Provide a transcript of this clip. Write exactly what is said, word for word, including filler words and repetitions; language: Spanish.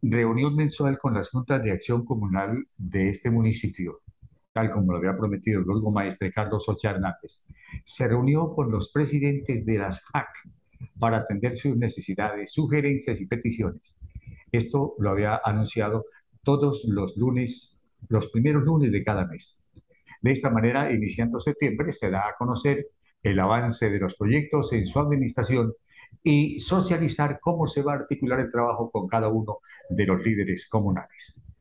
reunión mensual con las juntas de acción comunal de este municipio, tal como lo había prometido el burgomaestre Carlos Ocha Hernández. Se reunió con los presidentes de las J A C para atender sus necesidades, sugerencias y peticiones. Esto lo había anunciado todos los lunes, los primeros lunes de cada mes. De esta manera, iniciando septiembre, se da a conocer el avance de los proyectos en su administración y socializar cómo se va a articular el trabajo con cada uno de los líderes comunales.